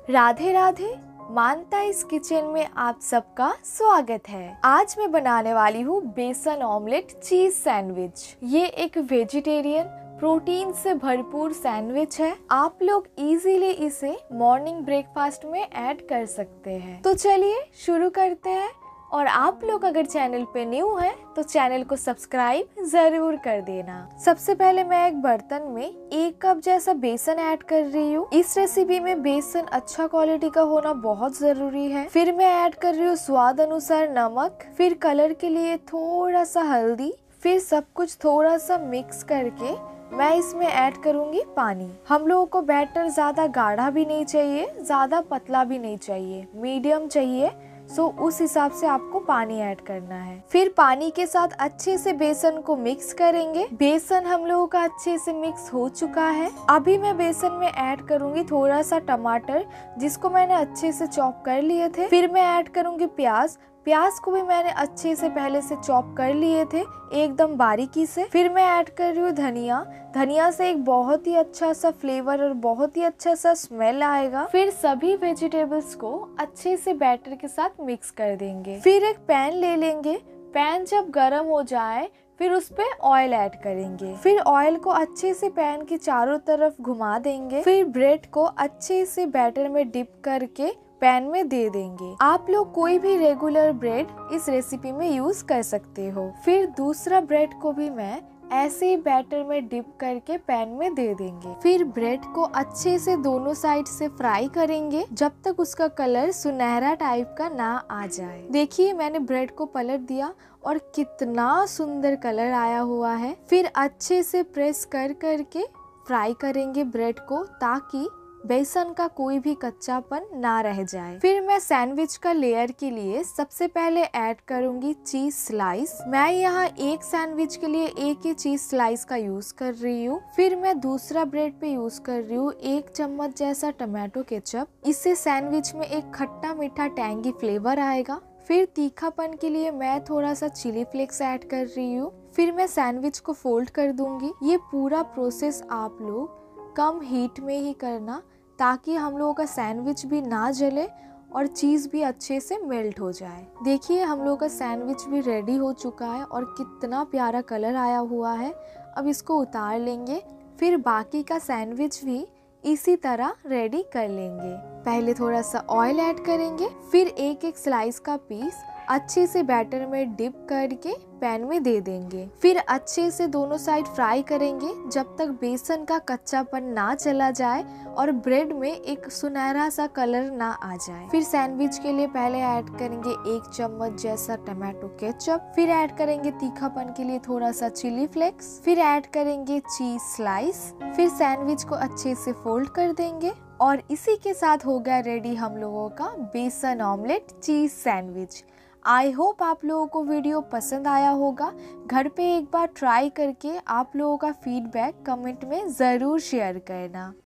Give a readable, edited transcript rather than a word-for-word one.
राधे राधे। मानता इस किचन में आप सबका स्वागत है। आज मैं बनाने वाली हूँ बेसन ऑमलेट चीज सैंडविच। ये एक वेजिटेरियन प्रोटीन से भरपूर सैंडविच है। आप लोग इजीली इसे मॉर्निंग ब्रेकफास्ट में ऐड कर सकते हैं। तो चलिए शुरू करते हैं। और आप लोग अगर चैनल पे न्यू हैं तो चैनल को सब्सक्राइब जरूर कर देना। सबसे पहले मैं एक बर्तन में 1 कप जैसा बेसन ऐड कर रही हूँ। इस रेसिपी में बेसन अच्छा क्वालिटी का होना बहुत जरूरी है। फिर मैं ऐड कर रही हूँ स्वाद अनुसार नमक, फिर कलर के लिए थोड़ा सा हल्दी, फिर सब कुछ थोड़ा सा मिक्स करके मैं इसमें ऐड करूंगी पानी। हम लोगों को बैटर ज्यादा गाढ़ा भी नहीं चाहिए, ज्यादा पतला भी नहीं चाहिए, मीडियम चाहिए। सो उस हिसाब से आपको पानी ऐड करना है। फिर पानी के साथ अच्छे से बेसन को मिक्स करेंगे। बेसन हम लोगों का अच्छे से मिक्स हो चुका है। अभी मैं बेसन में ऐड करूंगी थोड़ा सा टमाटर, जिसको मैंने अच्छे से चॉप कर लिए थे। फिर मैं ऐड करूंगी प्याज। प्याज को भी मैंने अच्छे से पहले से चॉप कर लिए थे, एकदम बारीकी से। फिर मैं ऐड कर रही हूँ धनिया। धनिया से एक बहुत ही अच्छा सा फ्लेवर और बहुत ही अच्छा सा स्मेल आएगा। फिर सभी वेजिटेबल्स को अच्छे से बैटर के साथ मिक्स कर देंगे। फिर एक पैन ले लेंगे। पैन जब गर्म हो जाए फिर उस पे ऑयल ऐड करेंगे। फिर ऑयल को अच्छे से पैन की चारों तरफ घुमा देंगे। फिर ब्रेड को अच्छे से बैटर में डिप करके पैन में दे देंगे। आप लोग कोई भी रेगुलर ब्रेड इस रेसिपी में यूज कर सकते हो। फिर दूसरा ब्रेड को भी मैं ऐसे ही बैटर में डिप करके पैन में दे देंगे। फिर ब्रेड को अच्छे से दोनों साइड से फ्राई करेंगे जब तक उसका कलर सुनहरा टाइप का ना आ जाए। देखिए मैंने ब्रेड को पलट दिया और कितना सुंदर कलर आया हुआ है। फिर अच्छे से प्रेस कर करके फ्राई करेंगे ब्रेड को, ताकि बेसन का कोई भी कच्चापन ना रह जाए। फिर मैं सैंडविच का लेयर के लिए सबसे पहले ऐड करूंगी चीज स्लाइस। मैं यहाँ एक सैंडविच के लिए एक ही चीज स्लाइस का यूज कर रही हूँ। फिर मैं दूसरा ब्रेड पे यूज कर रही हूँ 1 चम्मच जैसा टमाटो केचप। इससे सैंडविच में एक खट्टा मीठा टैंगी फ्लेवर आएगा। फिर तीखापन के लिए मैं थोड़ा सा चिली फ्लेक्स ऐड कर रही हूँ। फिर मैं सैंडविच को फोल्ड कर दूंगी। ये पूरा प्रोसेस आप लोग कम हीट में ही करना, ताकि हम लोगों का सैंडविच भी ना जले और चीज़ भी अच्छे से मेल्ट हो जाए। देखिए हम लोगों का सैंडविच भी रेडी हो चुका है और कितना प्यारा कलर आया हुआ है। अब इसको उतार लेंगे। फिर बाकी का सैंडविच भी इसी तरह रेडी कर लेंगे। पहले थोड़ा सा ऑयल ऐड करेंगे। फिर एक एक स्लाइस का पीस अच्छे से बैटर में डिप करके पैन में दे देंगे। फिर अच्छे से दोनों साइड फ्राई करेंगे जब तक बेसन का कच्चापन ना चला जाए और ब्रेड में एक सुनहरा सा कलर ना आ जाए। फिर सैंडविच के लिए पहले ऐड करेंगे 1 चम्मच जैसा टमाटो केचप। फिर ऐड करेंगे तीखापन के लिए थोड़ा सा चिली फ्लेक्स। फिर ऐड करेंगे चीज स्लाइस। फिर सैंडविच को अच्छे से फोल्ड कर देंगे और इसी के साथ हो गया रेडी हम लोगों का बेसन omelette cheese sandwich. I hope आप लोगों को वीडियो पसंद आया होगा। घर पे एक बार ट्राई करके आप लोगों का फीडबैक कमेंट में ज़रूर शेयर करना।